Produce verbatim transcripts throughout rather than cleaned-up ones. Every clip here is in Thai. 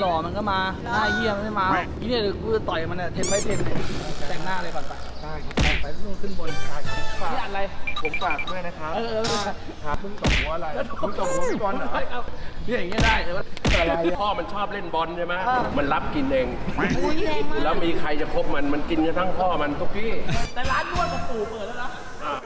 หล่อมันก็มาหน้าเยี่ยมไม่มาทีนี้เดี๋ยวกูจะต่อยมันเนี่ยเทนไฟเทนเนี่ยแต่งหน้าเลยก่อนไปได้ครับไปนู่นขึ้นบนได้ครับนี่อะไรผมฝากด้วยนะครับเออครับมึงตบหัวอะไรมึงตบหัวพี่บอลเหรอนี่อย่างเงี้ยได้แต่ว่าอะไรพ่อมันชอบเล่นบอลใช่ไหมมันรับกินเองแล้วมีใครจะคบมันมันกินกระทั่งพ่อมันทุกที่แต่ร้านนวดกับปู่เปิดแล้วนะ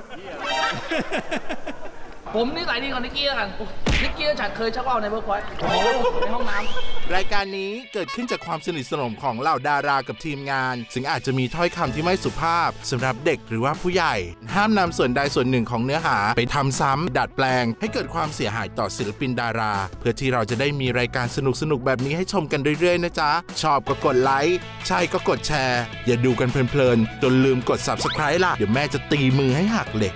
ผมนี่สายดีกว่านิกกี้แล้วกันนิกกี้ฉันเคยชักว่าวในเวิร์กพอยต์ในห้องน้ำรายการนี้เกิดขึ้นจากความสนิทสนมของเหล่าดารากับทีมงานซึ่งอาจจะมีถ้อยคำที่ไม่สุภาพสำหรับเด็กหรือว่าผู้ใหญ่ห้ามนำส่วนใดส่วนหนึ่งของเนื้อหาไปทำซ้ำดัดแปลงให้เกิดความเสียหายต่อศิลปินดาราเพื่อที่เราจะได้มีรายการสนุกๆแบบนี้ให้ชมกันเรื่อยๆนะจ๊ะชอบก็กดไลค์ใช่ก็กดแชร์อย่าดูกันเพลินๆจนลืมกด ซับสไครบ์ ล่ะเดี๋ยวแม่จะตีมือให้หักเลย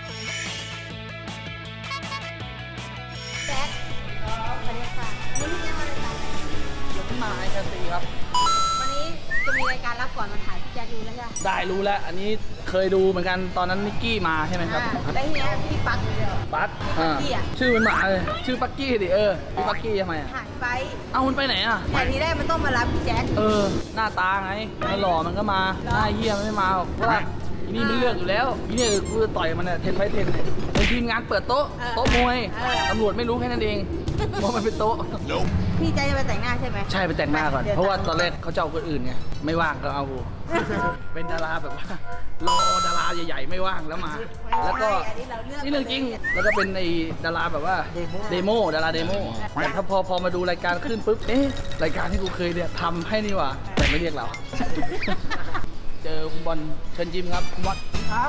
วันนี้จะมีรายการรับก่อนมาถ่ายพี่แจ๊คดูแล้วใช่ไหมได้รู้แล้วอันนี้เคยดูเหมือนกันตอนนั้นนิกกี้มาใช่ไหมครับได้เนี้ยพี่ปักเลยปักชื่อมันหมาเลยชื่อปักกี้ดิเออพี่ปักกี้ทำไมอ่ะหายไปเอามันไปไหนอ่ะแต่ทีแรกมันต้องมารับพี่แจ๊คเออหน้าตาไงมันหล่อมันก็มาหน้าเยี่ยมไม่มาหรอกเพราะว่าทีนี้มันเลือกอยู่แล้วทีนี้กูจะต่อยมันเนี่ยเทนไฟเทนเนี่ยเป็นทีมงานเปิดโต๊ะโต๊ะมวยตำรวจไม่รู้แค่นั้นเองว่ามันเป็นโต๊ะพี่ใจจะไปแต่งหน้าใช่ไหมใช่ไปแต่งหน้าก่อนเพราะว่าตอนแรกเขาจะเอาคนอื่นไงไม่ว่างก็เอากูเป็นดาราแบบว่ารอดาราใหญ่ๆไม่ว่างแล้วมาแล้วก็นี่เรื่องจริงแล้วก็เป็นในดาราแบบว่าเดโมดาราเดโมแต่ถ้าพอพอมาดูรายการขึ้นปุ๊บเอ๊ะรายการที่กูเคยเนี่ยทำให้นี่หว่าแต่ไม่เรียกเราเจอคุณบอลเชิญยิ้มครับคุณบอลครับ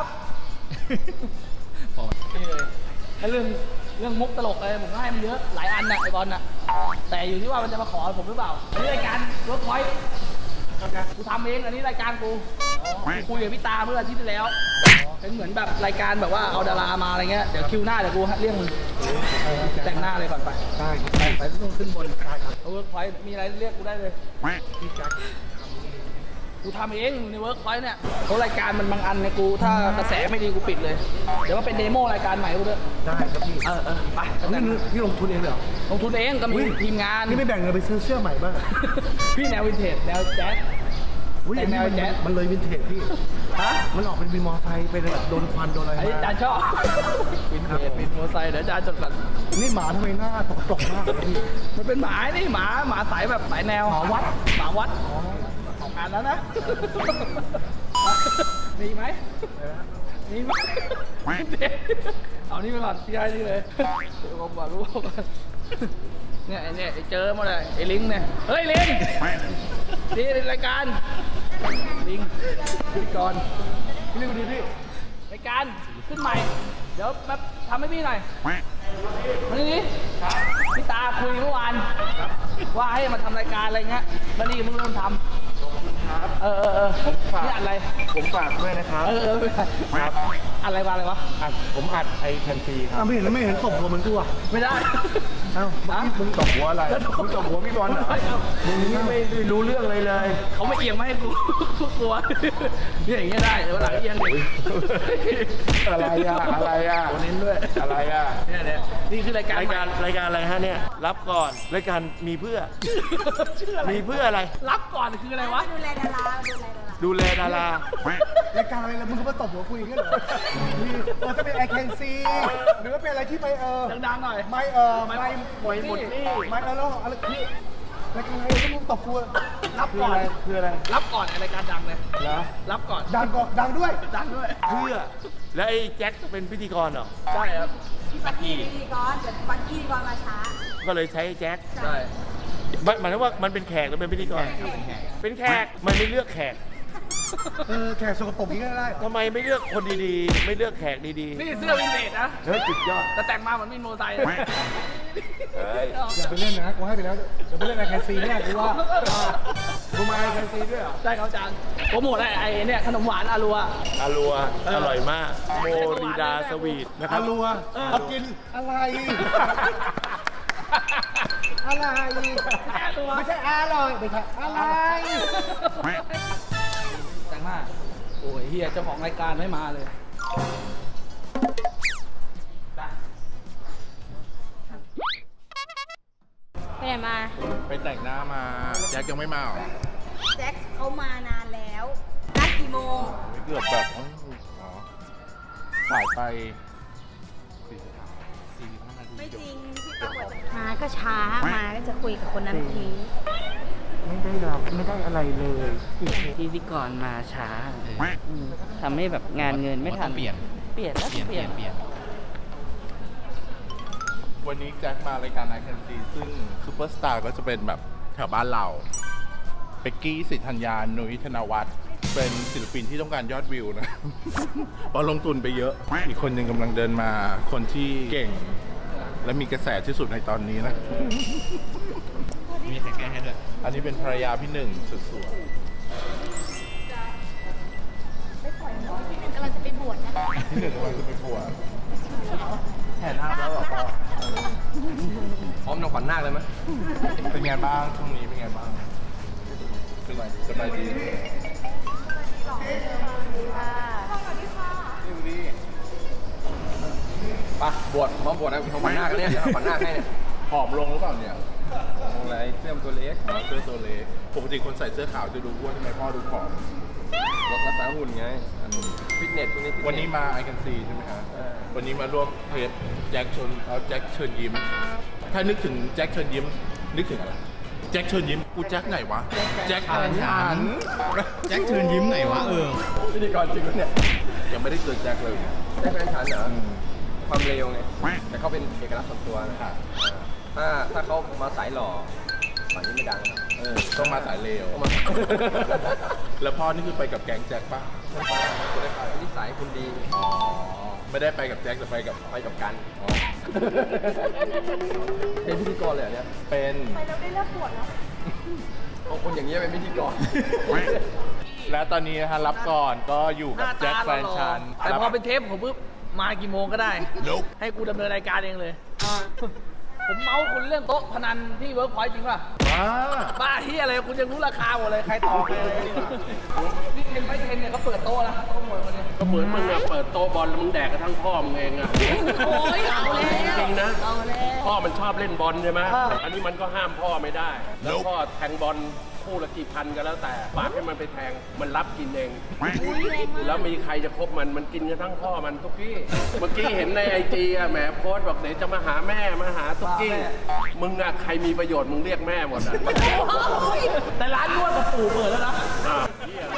นี่เลยเรื่องเรื่องมุกตลกอะไรผมก็ให้มันเยอะหลายอันน่ะไอบอลน่ะแต่อยู่ที่ว่ามันจะมาขอผมหรือเปล่าอันนี้รายการเวิร์กพอยต์กูทำเองอันนี้รายการกูคุยกับพี่ตาเมื่ออาทิตย์ที่แล้วเป็นเหมือนแบบรายการแบบว่าเอาดารามาอะไรเงี้ยเดี๋ยวคิวหน้าเดี๋ยวกูเรียกมึงแต่งหน้าเลยก่อนไปได้ไปไปต้องขึ้นบนได้ครับเวิร์กพอยต์มีอะไรเรียกกูได้เลยพี่แจ๊คกูทำเองในเวิร์กพอยต์เนี่ยเพราะรายการมันบางอันเนี่ยกูถ้ากระแสไม่ดีกูปิดเลยเดี๋ยวว่าเป็นเดโมรายการใหม่กูด้วยได้ครับพี่เออเออไปนี่พี่ลงทุนเองเหรอลงทุนเองก็มีทีมงานนี่ไม่แบ่งเงินไปซื้อเสื้อใหม่บ้างพี่แนววินเทจแนวแจ๊สแต่แนวแจ๊สมันเลยวินเทจพี่ฮะมันออกเป็นวินมอเตอร์ไซค์เป็นแบบโดนควันโดนอะไรไอ้จานชอบวินเทจวินมอเตอร์ไซค์เดี๋ยวจานจดก่อนนี่หมาทำไมหน้าตกตกมากเลยพี่มันเป็นหมานี่หมาหมาสายแบบสายแนวหมาวัดหมาวัดอ่านแล้วนะมีไหมมีไหมเอานี่ไปก่อนพี่ชายนี่เลยเดี๋ยวผมบอกรู้ว่าเนี่ยไอ้เนี่ยเจอมาเลยไอ้ลิงเนี่ยเฮ้ยลิงนี่รายการลิงพิธีกรพี่ลิงดีพี่รายการขึ้นใหม่เดี๋ยวแบบทำให้พี่หน่อยมาดิพี่ตาคุยเมื่อวานว่าให้มาทำรายการอะไรเงี้ยมาดิมึงเริ่มทำเออเออเออผมฝากนี่อะไรผมฝากด้วยนะครับเออเออครับอะไรวะอะไรวะอัดผมอัดไอแคนซีครับไม่เห็นแล้วไม่เห็นตบหัวมันกูอ่ะไม่ได้เอ้ามึงตบหัวอะไรมึงตบหัวพี่บอลเหรอมึงนี่ไม่รู้เรื่องเลยเลยเขาไม่เอียงไม่ให้กูกลัวนี่อย่างเงี้ยได้เดี๋ยวหลังเอียงดิอะไรอ่ะอะไรอ่ะวันนี้ด้วยอะไรอ่ะเนี่ยเนี่ยนี่คือรายการรายการรายการอะไรฮะเนี่ยรับก่อนรายการมีเพื่อมีเพื่ออะไรรับก่อนคืออะไรวะดูแลดาราดูแลดารรายการอะไรแล้วมึงก็มาตบหัวคุยกันเหรอเออถ้าเป็นไอแคนซีหรือว่าเป็นอะไรที่ไม่เออดังๆหน่อยไม่เออไม่หมวยหมดนี่ไม่เออแล้วอะไรที่รายการอะไรที่มึงตบกูรับก่อนคืออะไรรับก่อนรายการดังเลยเหรอรับก่อนดังก่อนดังด้วยดังด้วยเพื่อแล้วไอ้แจ็คเป็นพิธีกรเหรอใช่ครับพี่ปักกี้พิธีกรแต่ปักกี้พิธีกรมาช้าก็เลยใช้แจ็คใช่หมายถึงว่ามันเป็นแขกหรือเป็นพิธีกรเป็นแขกมันไม่เลือกแขกเออแขกสกปรกนี้ก็ได้ทำไมไม่เลือกคนดีๆไม่เลือกแขกดีๆนี่เสื้อวินเทจนะเฮ้ยสุดยอดแต่แต่งมาเหมือนมีโมไซค์อย่าไปเล่นนะกูให้ไปแล้วอย่าไปเล่นไอแคนซีเนี่ยกูว่ากูมาไอแคนซีด้วยเหรอใช่เขาจังโปรโมทไอ้เนี่ยขนมหวานอารัวอารัวอร่อยมากโมริดาสวีทนะครับอารัวเอากินอะไรอะไรไม่ใช่อร่อยไม่ใช่อะไรจังมากโอ้ยเฮียเจ้าของรายการไม่มาเลยไปไหนมาไปแต่งหน้ามาแจ็คยังไม่มาหรอแจ็คเขามานานแล้วนัดกี่โมงเกือบแบบอ๋อสายไปสี่สิบห้านาทีไม่จริงพี่ป๊อกบอกจะมาก็ช้ามาก็จะคุยกับคนนั้นทีไม่ได้รับไม่ได้อะไรเลยพิธีกรมาช้าอืมทำให้แบบงานเงินไม่ทันเปลี่ยนเปลี่ยนแล้วเปลี่ยนเปลี่ยนเปลี่ยนวันนี้แจ็คมารายการ I Can See ซึ่งซูเปอร์สตาร์ก็จะเป็นแบบแถวบ้านเราเป็กกี้สิทธัญญา นุ้ยธนวัฒน์เป็นศิลปินที่ต้องการยอดวิวนะ เพราะลงทุนไปเยอะ อีกคนหนึ่งกำลังเดินมาคนที่เก่ง และมีกระแสที่สุดในตอนนี้นะ มีใครแก้ให้ด้วย อันนี้เป็นภรรยาพี่หนึ่งสุดสวยกำลังจะไปบวชนะพี่หนึ่งกำลังจะไปบวชแห่นาคแล้วเหรอพ่อพร้อมนำขวัญนาคเลยไหมเป็นไงบ้างช่วงนี้เป็นไงบ้างสบายสบายดีดีไปบวชพร้อมบวชนะทำขวัญนาคกันเนี่ยเดี๋ยวทำขวัญนาคให้เนี่ยผอมลงหรือเปล่าเนี่ยอะไรเสื้อมันตัวเล็กเสื้อตัวเล็กปกติคนใส่เสื้อขาวจะดูอ้วนทำไมพ่อดูผอมรักษาหุ่นไงฟิตเนสพวกนี้ฟิตเสวันนี้มา I Can See ใช่ไหมครับวันนี้มาร่วมเทปแจ็คชนเอาแจ็คเชิญยิ้ม ถ้านึกถึงแจ็คเชิญยิ้มนึกถึงอะไรแจ็คเชิญยิ้มกูแจ็คไหนวะแจ็คอันหันแจ็คเชิญยิ้มไหนวะเออพิธีกรจริงวะเนี่ยยังไม่ได้เจอแจ็คเลยแจ็คแฟนฉันเหรอความเร็วไงแต่เขาเป็นเอกลักษณ์ส่วนตัวนะครับถ้าถ้าเขามาสายหล่อฝั่งนี้ไม่ดังนะเออต้องมาสายเลวเขามาแล้วพ่อนี่คือไปกับแก๊งแจ็คปะคนได้ไปนิสัยคุณดีอ๋อไม่ได้ไปกับแจ็คแต่ไปกับไปกับกันอ๋อเป็นพิธีกรเลยเหรอเนี่ยเป็นโอ้คนอย่างเงี้ยเป็นพิธีกรและตอนนี้นะฮะรับก่อนก็อยู่หกับน้าแจ็ตาคแฟนฉันแต่พอเป็นเทปผมปุ๊บมากี่โมงก็ได้ ให้กูดำเนินรายการเองเลย ผมเมาส์คุณเรื่องโต๊ะพนันที่เวิร์กพอยต์จริงป่ะว้าบ้าที่อะไรคุณยังรู้ราคาหมดเลย ใครต่อใครอะไรนี่นี่เทนไปเทนเนี่ยเขาเปิดโต๊ะแล้วโต๊ะหมดคนนี้ก็เหมือนมึงอะเปิดโต๊ะบอลแล้วมึงแดกกระทั่งพ่อมึงเองอะโอ้ยเอาแล้วจริงๆนะเอาแล้วพ่อมันชอบเล่นบอลใช่ไหมอ่าอันนี้มันก็ห้ามพ่อไม่ได้ แล้วพ่อแทงบอลคู่ละกี่พันก็แล้วแต่ฝากให้มันไปแทงมันรับกินเอง แล้วมีใครจะคบมันมันกินกระทั่งพ่อมันทุกกี้เมื่อกี้เห็นในไอจีอะแหมโพสต์บอกเดี๋ยวจะมาหาแม่มาหาทุกกี้มึงอะใครมีประโยชน์มึงเรียกแม่หมดอะแต่ร้านนวดกับปู่เปิดแล้วนะอ่า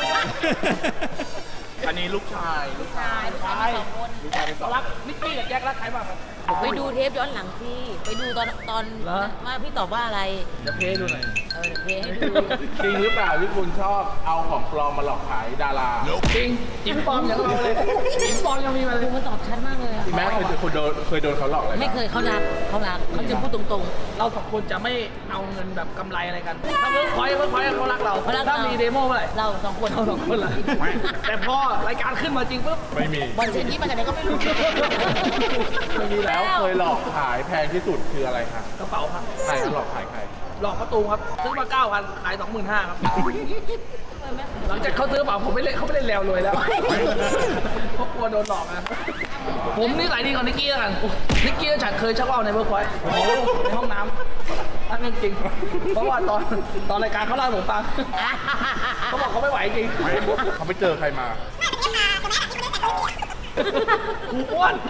อันนี้ลูกชายลูกชายลูกชายสองคนลูกชายเป็นสองรักนิกกี้กับแจ็ครักใครบ้างครับไปดูเทปย้อนหลังที่ไปดูตอนตอนเหรอว่าพี่ตอบว่าอะไรเดี๋ยวเพย์ดูหน่อยเออเดี๋ยวเพลงให้ดูจริงหรือเปล่าที่คุณชอบเอาของปลอมมาหลอกขายดาราจริงจิ้มปลอมอย่างเราเลยจิ้มปลอมยังมีมาเลยดูมันตอบชัดมากเลยอะแม่เคยเคยโดนเคยโดนเขาหลอกอะไรไม่เคยเขารักเขารักเขาจะพูดตรงเราสองคนจะไม่เอาเงินแบบกำไรอะไรกัน ถ้าเวิร์กพอยต์เวิร์กพอยต์เขารักเราเขารักเราถ้ามีเดโมเมื่อไหร่ๆ เราสองคนเราสองคนละแต่พอรายการขึ้นมาจริงปุ๊บไม่มีบอลเชนที่มาจากไหนก็ไม่รู้ไม่มีแล้วเคยหลอกขายแพงที่สุดคืออะไรคะกระเป๋าครับใครหลอกขายใครหลอกประตูครับ ซื้อมาเก้าพันขายสองหมื่นห้าครับ หลังจากเขาซื้อกระเป๋าผมไม่เล่นเขาไม่เล่นแล้วรวยแล้วเพราะกลัวโดนหลอกนะ ผมนิสัยดีกว่านิกกี้แล้วกัน นิกกี้ฉันเคยชักว่าวในเวิร์กพอยต์ในห้องน้ำนั่นเรื่องจริง เพราะว่าตอนตอนรายการเขาเล่าให้ผมฟัง เขาบอกเขาไม่ไหวจริงเขาไปเจอใครมากูอ้วน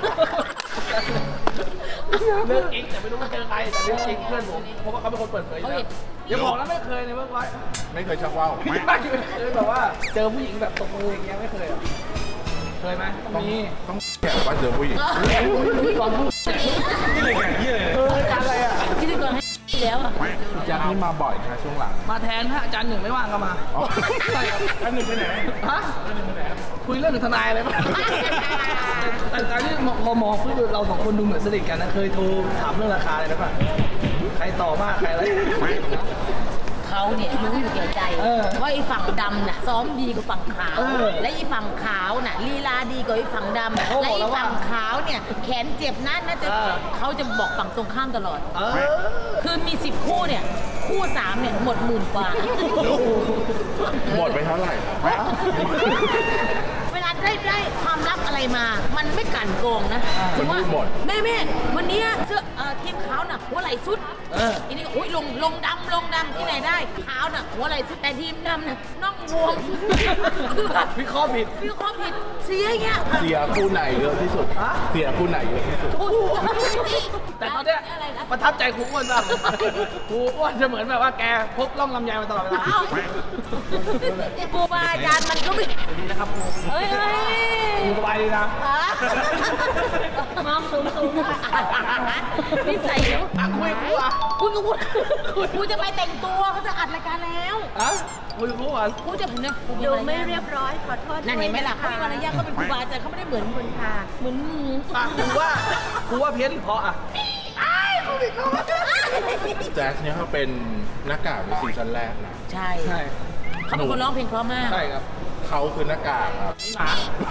เรื่องจริงแต่ไม่รู้ว่าเจอใครแต่เรื่องจริงเพื่อนผมเพราะว่าเขาเป็นคนเปิดเผยอยู่แล้วอย่าบอกนะไม่เคยในเมื่อวานไม่เคยชักว่าวไม่เคยแบบว่าเจอผู้หญิงแบบตบมืออย่างเงี้ยไม่เคยหรอเคยไหมต้องมีต้องแกะว่าเจอผู้หญิงตอนพูดนี่เลยไงนี่เลยเออการอะไรอ่ะพิธีกรให้แล้วอ่ะแจ็คนี่มาบ่อยนะช่วงหลังมาแทนถ้าอาจารย์หนึ่งไม่ว่างก็มาอ๋อใช่ครับอันหนึ่งไปไหนฮะคุยเรื่องทนายอะไรป่ะแต่ตอนที่พอมองปุ๊บเราสองคนดูเหมือนสนิทกันนะเคยโทรถามเรื่องราคาเลยนะป่ะใครต่อมากใครอะไรเขาเนี่ยรู้อยู่แก่ใจเออว่าไอ้ฝั่งดำน่ะซ้อมดีกว่าฝั่งขาวเออและไอ้ฝั่งขาวน่ะลีลาดีกว่าไอ้ฝั่งดำเขาและบอกไอ้แล้วว่าฝั่งขาวเนี่ยแขนเจ็บนะน่าจะเออเขาจะบอกฝั่งตรงข้ามตลอดเออคือมีสิบคู่เนี่ยคู่สามเนี่ยหมดหมื่นกว่าหมดไปเท่าไหร่เวลาได้ได้ความลับอะไรมา มันไม่กลั่นกรองนะมันว่าพูดหมดแม่แม่วันนี้เสื้อเอ่อทีมขาวน่ะหัวไหล่สุดทีนี้โอ้ยลงลงดำลงดำที่ไหนได้ขาวน่ะหัวไหล่สุดแต่ทีมดำน่ะน่องบวมคือแบบวิเคราะห์ผิดวิเคราะห์ผิดเสียอย่างเงี้ยเสียคู่ไหนเยอะที่สุดเสียคู่ไหนเยอะที่สุดโอ้โหแต่ตอนเนี้ยอะไรนะประทับใจครูอ้วนมากครูอ้วนจะเหมือนแบบว่าแกพกล่องลำไยมาตลอดเวลาอ้าวครูบาอาจารย์มันก็ไม่ดีนะครับครูเฮ้ยเฮ้ยครูสบายดีนะมองสูงสูงนี่ใส่แล้วอ่ะคุยครูอ่ะคุณก็พูดครูจะไปแต่งตัวเขาจะอัดรายการแล้วอ่ะคุยครูอ่ะครูจะเห็นเนี่ยดูไม่เรียบร้อยขอโทษนั่นเห็นไหมล่ะเขามีมารยาทเขาเป็นครูบาอาจารย์เขาไม่ได้เหมือนคนค่ะเหมือนอ่ะครูว่าครูว่าเพี้ยนหรือเพราะอ่ะแจ็คเนี่ยเขาเป็นหน้ากากในซีซั่นแรกนะใช่ใช่เขาเป็นคนร้องเพลงเพราะมากใช่ครับเขาคือหน้ากากครับนี่หมา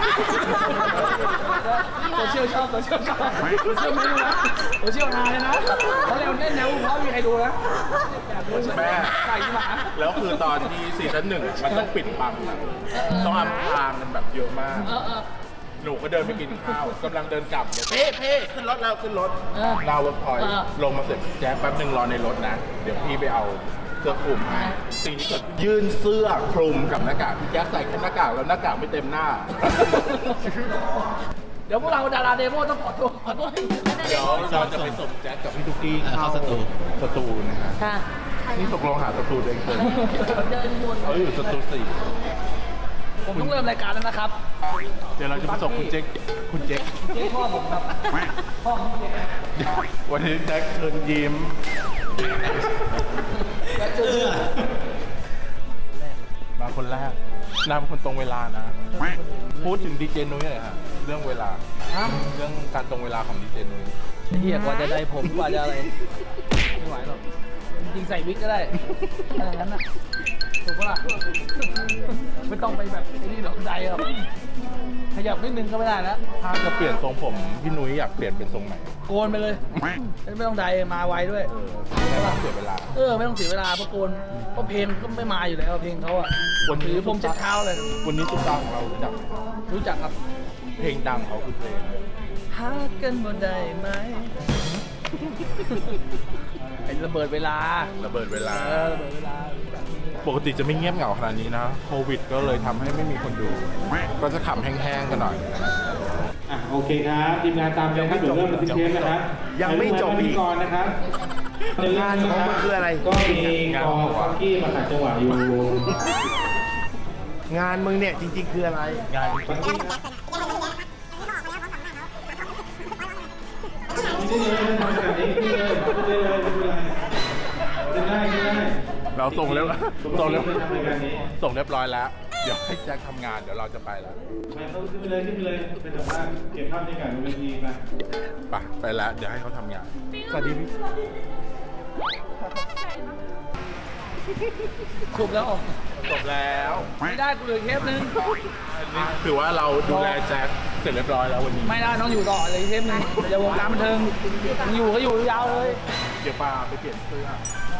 โซเชียลชอบโซเชียลชอบโซเชียลไม่รู้นะโซเชียลฮาเลยนะเขาเร็วเล่นแนวเพราะมีใครดูนะแม่ใส่หมาแล้วคือตอนที่ซีซั่นหนึ่งอะมันต้องปิดบังอะต้องอำพรางกันแบบเยอะมากเออเออหนูก็เดินไปกินข้าวกำลังเดินกลับเนี่ยเพ่เพ่ขึ้นรถแล้วขึ้นรถเออดาวรถพอยเออลงมาเสร็จแจ๊บแป๊บหนึ่งรอในรถนะ เดี๋ยวพี่ไปเอาเสื้อคลุมให้สิ่งที่เกิดยื่นเสื้อคลุมกับหน้ากากพี่แจ๊คใส่แค่หน้ากากแล้วหน้ากากไม่เต็มหน้าเดี๋ยวพวกเราดาราเดโมต้องขอโทษขอโทษเดี๋ยวเราจะไปส่งแจ๊คกับพี่ตุ๊กกี้เข้าสตูสตูนะฮะค่ะนี่ตกลงหาสตูเองเลยเดินวนเขาอยู่สตูสี่ผมต้องเริ่มรายการแล้วนะครับเดี๋ยวเราจะไปส่งคุณเจ๊กคุณเจ๊กเจ๊พ่อผมครับพ่อของเจ๊วันนี้แจ็คเชิญยิ้มแล้วเจอมาคนแรกนามคนตรงเวลานะ พูดถึงดีเจนุ้ยหน่อยฮะเรื่องเวลาฮะเรื่องการตรงเวลาของดีเจนุ้ยไอ้เหี้ยกว่าจะได้ผมกว่าจะอะไรไม่ไหวหรอกจริงๆใส่วิกก็ได้อะไรนั้นน่ะถูกปะล่ะไม่ต้องไปแบบไอ้นี่หรอกใจหรอกขยับนิดนึงก็ไม่ได้แล้วถ้าจะเปลี่ยนทรงผมพี่นุ้ยอยากเปลี่ยนเป็นทรงไหนโกนไปเลยไม่ต้องใดมาไวด้วยเออไม่ต้องเสียเวลาเออไม่ต้องเสียเวลาเพราะโกนเพราะเพลงก็ไม่มาอยู่แล้วเพลงเขาอะวันนี้ถือผมเช็ดเท้าเลยวันนี้ซุปตาของเรารู้จักไหมรู้จักครับเพลงดังเขาคือเพลงหากันบ่ได้ไหมไอ้ระเบิดเวลาระเบิดเวลาเออระเบิดเวลาปกติจะไม่เงียบเหงาขนาดนี้นะโควิดก็เลยทำให้ไม่มีคนดู ก็จะขำแห้งๆกันหน่อยอ่ะโอเคครับทีมงานตามเลยครับเดี๋ยวเริ่มบันทึกเทปนะครับยังไม่จบอีกก่อนนะครับงานของมันคืออะไรก็มีกองฟอกกี้มาขัดจังหวะอยู่งานมึงเนี่ยจริงๆคืออะไรงานฟังกี้ขึ้นเลยทำแบบนี้ขึ้นเลยขึ้นเลยเลยขึ้นเลยขึ้นได้ขึ้นได้เราส่งเรียบส่งเรียบทำรายการนี้ส่งเรียบร้อยแล้ว เดี๋ยวให้แจ็คทำงานเดี๋ยวเราจะไปแล้วไปเขาขึ้นไปเลยขึ้นไปเลยเป็นแบบว่าเก็บภาพบรรยากาศบนเวทีมาไปไปแล้วเดี๋ยวให้เขาทำงาน สวัสดีพี่ถูกแล้วจบแล้วไม่ได้กูเหลือเทปนึงถือว่าเราดูแลแจ็คเสร็จเรียบร้อยแล้ววันนี้ไม่ได้ต้องอยู่ต่อเลยเทปนึงเดี๋ยววงการบันเทิงมึงอยู่ก็อยู่ยาวเลยเดี๋ยวปาไปเปลี่ยนเสื้อ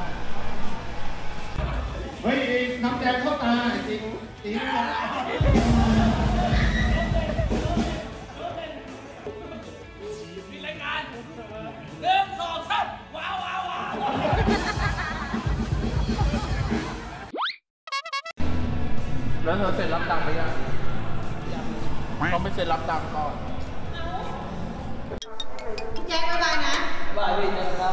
เฮ้ยน้ำแดงเข้าตาจริงจริงมีรายการเริ่มสองสามว้าวว้าวว้าวแล้วเธอเสร็จรับตังค์ไปยังต้องไปเซ็นรับตังค์ก่อนแจ็คบ๊ายบายนะบายพี่นะครับ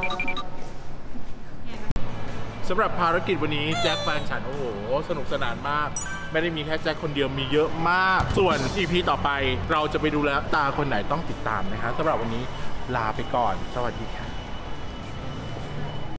สำหรับภารกิจวันนี้แจ็คแฟนฉันโอ้โหสนุกสนานมาก ไม่ได้มีแค่แจ็คคนเดียวมีเยอะมาก ส่วน อี พี ต่อไปเราจะไปดูแลตาคนไหนต้องติดตามนะฮะสำหรับวันนี้ลาไปก่อน สวัสดีค่ะ